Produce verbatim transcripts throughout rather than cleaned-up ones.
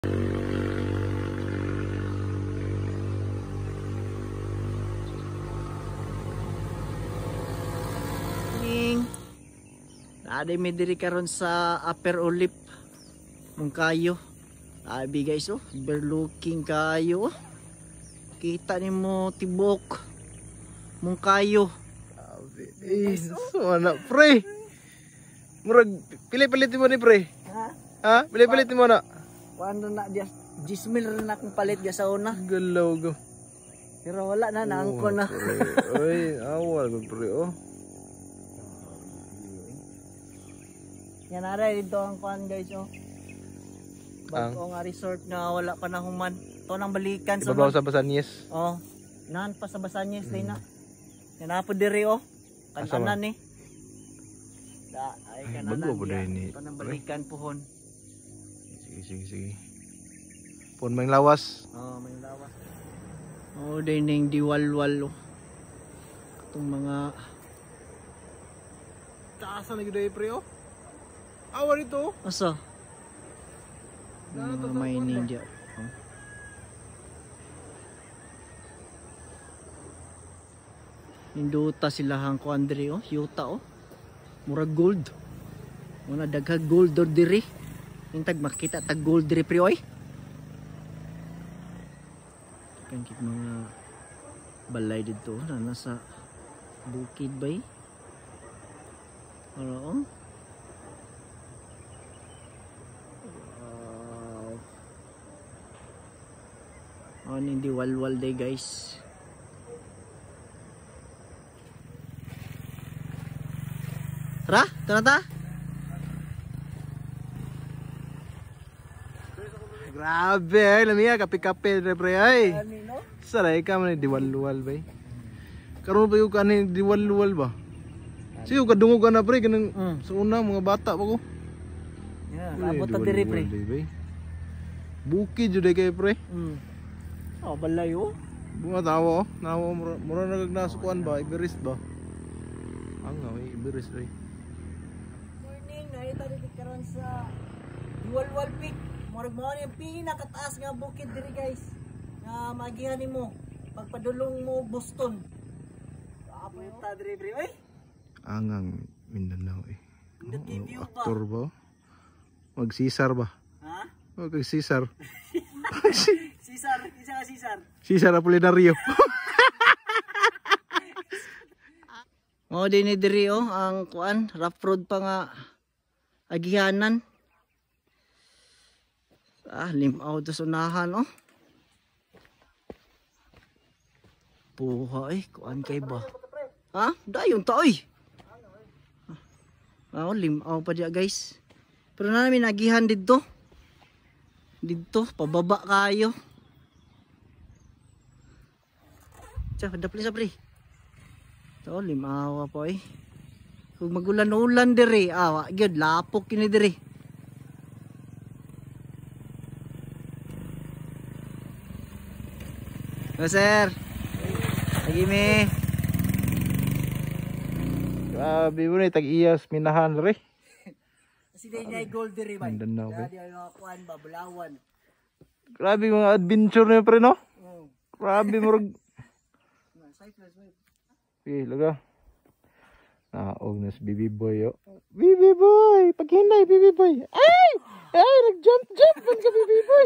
Ada may diri karon sa Upper Olip Mungkayo. Abi guys oh, overlooking kayo. Kita nimo tibok Mungkayo. Abi, eh, so anak pre. Murag pili-pilit mo ni pre. Ha? Ha? Pili-pilit mo na. Kuan na dia Gismil na akong palit dia sa una. Galaw go. Pero wala na naangko na. Oy, awal go pre oh. Yan ara dito ang kuan guys oh. Bago nga resort nga wala pa na human. To nang balikan sa Ibabaw sa Basanyes. Oh. Nan pa sa Basanyes hmm. day na. Yan apo diri oh. Kananan ni. Da ay kananan. Bago po dai ni. Panang balikan pohon. Sige sige sige. Pon may lawas. Oh, may lawas. Oh, day ning diwalwal oh. Itong mga taasan na gyud pre oh. Awar ito. Asa? Mga mining dyan. Oh. Ninduta sila hang ko Andre oh. Yuta oh. Murag gold. Muna daghag gold or diri. Hintag makita tag gold diri pre oy. Kan kit mga balay dito na nasa bukid bay. Ano oh? Oh, hindi walwal day guys. Tara, tara ta. Grabe ay lamiya kape-kape re pre ay. Saray ka man di walwal bay. Karon ba yung kanin di walwal ba? Siyo kadungog na pre kanang mm. sa una mga bata pa ko. Yeah, abot ta diri pre. Bukid jud kay pre. Mm. Oh, balay oh. Bunga tawo oh. Nawo mura nagnasukuan ba? Iberis ba? Ang nga, may iberis rin. Morning, nakita dito karon sa Diwalwal Peak. Murag mo yung pinakataas nga bukid diri guys. Nga magihan nimo pagpadulong mo Boston. Apo yung ta diri pre. Oy. Angang Mindanao eh. Oh, aktor ba? Mag-Cesar ba? Ha? Mag-Cesar. Cesar, isa ka Cesar. Cesar Apolinario. Mo din ni diri oh ang kuan, rough road pa nga agihanan. Ah, limaw to sunahan oh. Puha eh, kuan kay ba? Ha? Dayon ta oy. Ah, oh, limaw pa dia guys. Pero na namin agihan dito. Dito, pababa kayo. Tiyan, dapli sa pre. Ito, limawa po eh. Kung magulan-ulan diri, ah, gyud lapok yun diri. Oh, sir. Lagi me. Grabe mo na, tag-iyas, minahan re. Kasi din niya gold diri ba? Mindanao ba? Grabe yung kuan ba, Bulawan. Grabe mga adventure niya pre no? Mm. Grabe mo rag. Okay, laga. Naog na si Bibi Boy yo. Bibi Boy, paghinay Bibi Boy. Ay! Ay, nag-jump jump man ka Bibi Boy.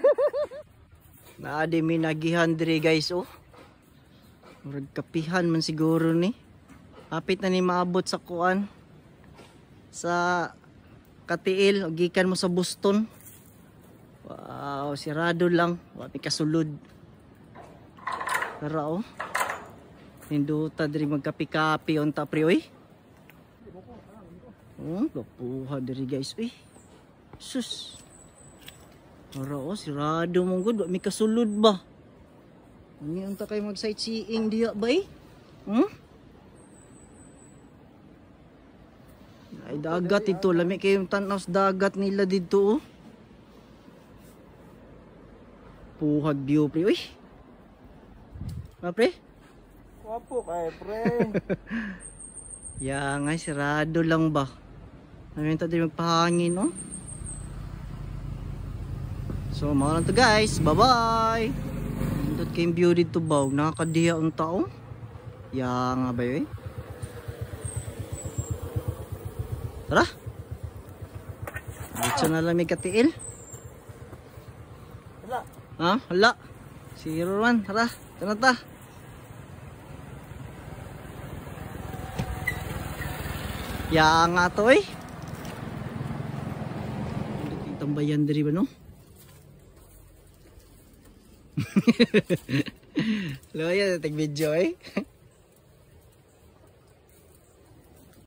Naadi mi nagihan diri guys oh. Murag kapihan man siguro ni. Hapit na ni maabot sa kuan. Sa Katiil, gikan mo sa Boston. Wow, sirado lang. Wala kasulod. Tara oh. Hinduta diri magkapi-kapi unta pre oy. Oh, gapuha diri guys oy. Sus. Tara oh, sirado mong gud, wa mi kasulod ba? Ani unta kay mag sightseeing diya ba eh? Hmm? Ay dagat ito, lami kayong tanaw sa dagat nila dito oh. Puhag view pre, uy. Ha pre? Wapo kay pre. Ya nga, sirado lang ba? Namin tayo magpahangin oh. So mga lang to guys, bye bye. Nindot kayong view dito ba, nakakadiya ang tao. Ya nga ba yun? Tara. Dito na lang may katiil. Wala. Ha? Hala. Si Rowan, tara. Tara ta. Ya nga to eh. Hindi tambayan diri ba no? Loya, tag video eh.